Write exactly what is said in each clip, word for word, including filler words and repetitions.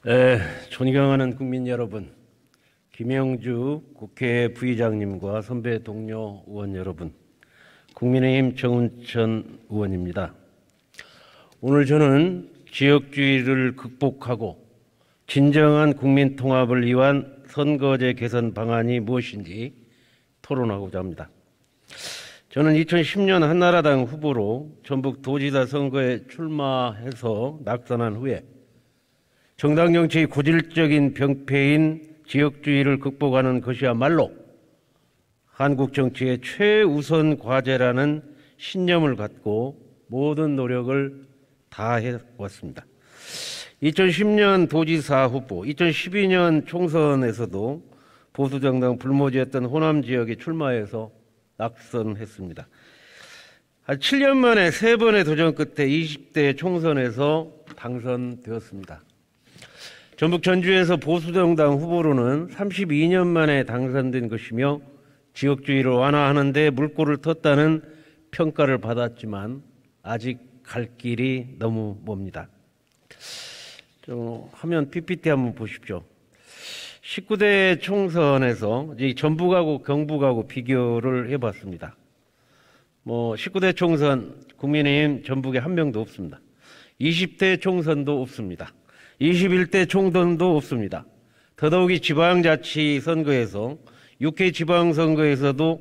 에, 존경하는 국민 여러분, 김영주 국회 부의장님과 선배 동료 의원 여러분, 국민의힘 정운천 의원입니다. 오늘 저는 지역주의를 극복하고 진정한 국민 통합을 위한 선거제 개선 방안이 무엇인지 토론하고자 합니다. 저는 이천십 년 한나라당 후보로 전북 도지사 선거에 출마해서 낙선한 후에 정당 정치의 고질적인 병폐인 지역주의를 극복하는 것이야말로 한국 정치의 최우선 과제라는 신념을 갖고 모든 노력을 다해 왔습니다. 이천십 년 도지사 후보, 이천십이 년 총선에서도 보수정당 불모지였던 호남 지역에 출마해서 낙선했습니다. 한 칠 년 만에 세 번의 도전 끝에 이십 대 총선에서 당선되었습니다. 전북 전주에서 보수정당 후보로는 삼십이 년 만에 당선된 것이며 지역주의를 완화하는 데 물꼬를 텄다는 평가를 받았지만 아직 갈 길이 너무 멉니다. 좀 화면 피피티 한번 보십시오. 십구 대 총선에서 이 전북하고 경북하고 비교를 해봤습니다. 뭐 십구 대 총선 국민의힘 전북에 한 명도 없습니다. 이십 대 총선도 없습니다. 이십일 대 총선도 없습니다. 더더욱이 지방자치 선거에서 육 회 지방선거에서도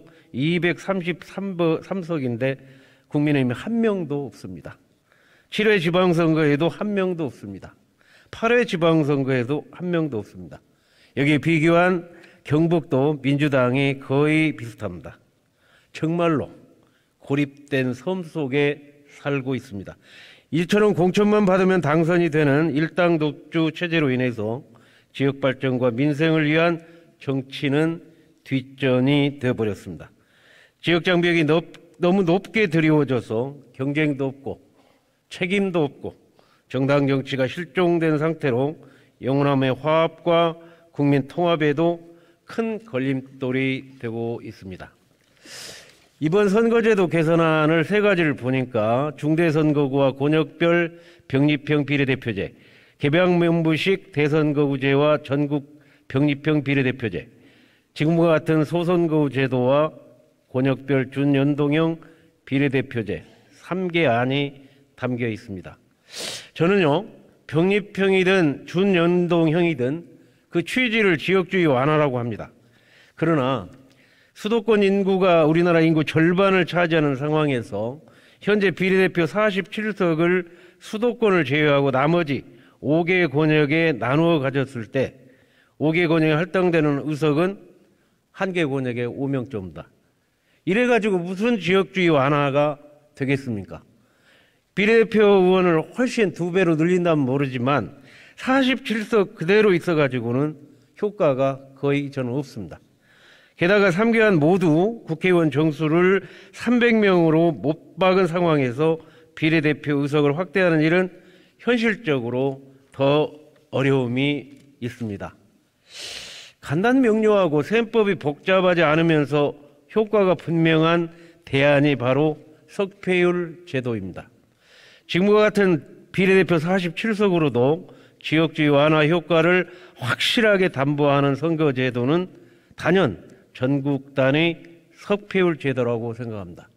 이백삼십삼 석인데 국민의힘이 한 명도 없습니다. 칠 회 지방선거에도 한 명도 없습니다. 팔 회 지방선거에도 한 명도 없습니다. 여기에 비교한 경북도 민주당이 거의 비슷합니다. 정말로 고립된 섬 속에 살고 있습니다. 이처럼 공천만 받으면 당선이 되는 일당 독주 체제로 인해서 지역 발전과 민생을 위한 정치는 뒷전이 되어버렸습니다. 지역 장벽이 높, 너무 높게 드리워져서 경쟁도 없고 책임도 없고 정당 정치가 실종된 상태로 영원함의 화합과 국민 통합에도 큰 걸림돌이 되고 있습니다. 이번 선거제도 개선안을 세 가지를 보니까 중대선거구와 권역별 병립형 비례대표제, 개별명부식 대선거구제와 전국 병립형 비례대표제, 지금과 같은 소선거구 제도와 권역별 준연동형 비례대표제 삼 개 안이 담겨 있습니다. 저는요, 병립형이든 준연동형이든 그 취지를 지역주의 완화라고 합니다. 그러나 수도권 인구가 우리나라 인구 절반을 차지하는 상황에서 현재 비례대표 사십칠 석을 수도권을 제외하고 나머지 오 개 권역에 나누어 가졌을 때 오 개 권역에 할당되는 의석은 한 개 권역에 오 명쯤다. 이래가지고 무슨 지역주의 완화가 되겠습니까? 비례대표 의원을 훨씬 두 배로 늘린다면 모르지만 사십칠 석 그대로 있어가지고는 효과가 거의 저는 없습니다. 게다가 삼 개안 모두 국회의원 정수를 삼백 명으로 못 박은 상황에서 비례대표 의석을 확대하는 일은 현실적으로 더 어려움이 있습니다. 간단 명료하고 셈법이 복잡하지 않으면서 효과가 분명한 대안이 바로 석패율 제도입니다. 지금과 같은 비례대표 사십칠 석으로도 지역주의 완화 효과를 확실하게 담보하는 선거제도는 단연 전국 단위 석패율 제도라고 생각합니다.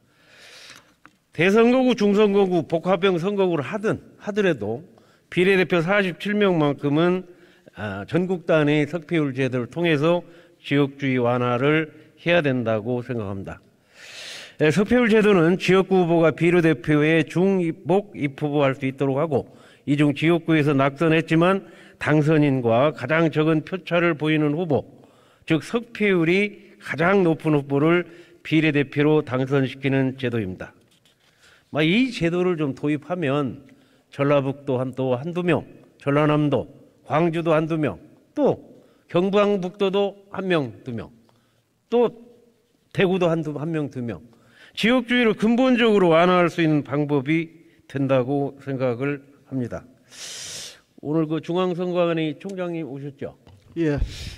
대선거구, 중선거구, 복합형 선거구를 하든 하더라도 비례대표 사십칠 명만큼은 전국 단위 석패율 제도를 통해서 지역주의 완화를 해야 된다고 생각합니다. 석패율 제도는 지역구 후보가 비례대표에 중복 입후보할 수 있도록 하고 이중 지역구에서 낙선했지만 당선인과 가장 적은 표차를 보이는 후보, 즉 석패율이 가장 높은 후보를 비례대표로 당선시키는 제도입니다. 이 제도를 좀 도입하면 전라북도 한또 한두 명, 전라남도, 광주도 한두 명, 또 경상북도도 한 명, 두 명, 또 대구도 한두 한 명, 두 명. 지역주의를 근본적으로 완화할 수 있는 방법이 된다고 생각을 합니다. 오늘 그 중앙선관위 총장님 오셨죠? 예.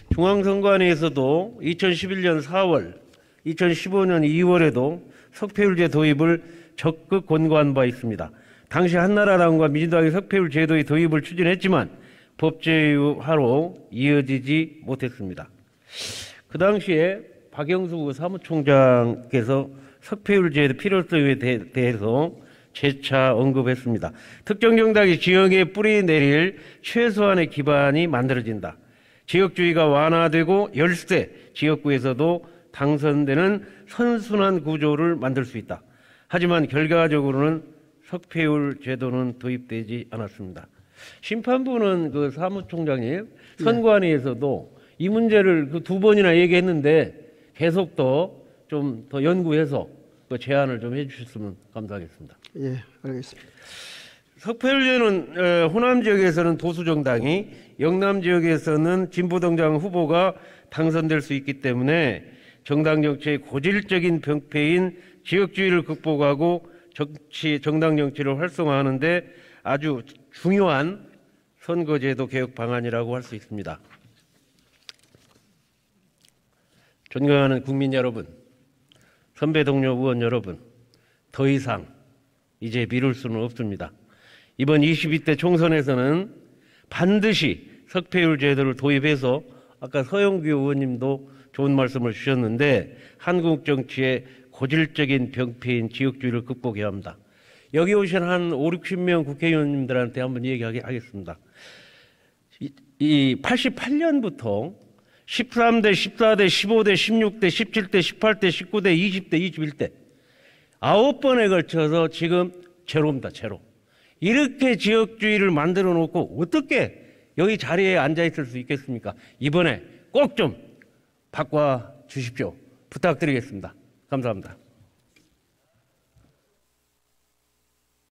중앙선관위에서도 이천십일 년 사월, 이천십오 년 이월에도 석패율제 도입을 적극 권고한 바 있습니다. 당시 한나라당과 민주당이 석패율 제도의 도입을 추진했지만 법제화로 이어지지 못했습니다. 그 당시에 박영수 사무총장께서 석패율제의 필요성에 대해서 재차 언급했습니다. 특정 정당이 지역에 뿌리 내릴 최소한의 기반이 만들어진다. 지역주의가 완화되고 열세 지역구에서도 당선되는 선순환 구조를 만들 수 있다. 하지만 결과적으로는 석패율 제도는 도입되지 않았습니다. 심판부는 그 사무총장님 선관위에서도 이 문제를 그 두 번이나 얘기했는데 계속 더 좀 더 연구해서 그 제안을 좀 해주셨으면 감사하겠습니다. 예, 알겠습니다. 석패율제는 호남 지역에서는 보수 정당이, 영남 지역에서는 진보 정당 후보가 당선될 수 있기 때문에 정당 정치의 고질적인 병폐인 지역주의를 극복하고 정치 정당 정치를 활성화하는데 아주 중요한 선거제도 개혁 방안이라고 할 수 있습니다. 존경하는 국민 여러분, 선배 동료 의원 여러분, 더 이상 이제 미룰 수는 없습니다. 이번 이십이 대 총선에서는 반드시 석패율 제도를 도입해서 아까 서영규 의원님도 좋은 말씀을 주셨는데 한국 정치의 고질적인 병폐인 지역주의를 극복해야 합니다. 여기 오신 한 오륙십 명 국회의원님들한테 한번 얘기하겠습니다. 이, 이 팔십팔 년부터 십삼 대, 십사 대, 십오 대, 십육 대, 십칠 대, 십팔 대, 십구 대, 이십 대, 이십일 대 아홉 번에 걸쳐서 지금 제로입니다. 제로. 이렇게 지역주의를 만들어 놓고 어떻게 여기 자리에 앉아 있을 수 있겠습니까? 이번에 꼭 좀 바꿔 주십시오. 부탁드리겠습니다. 감사합니다.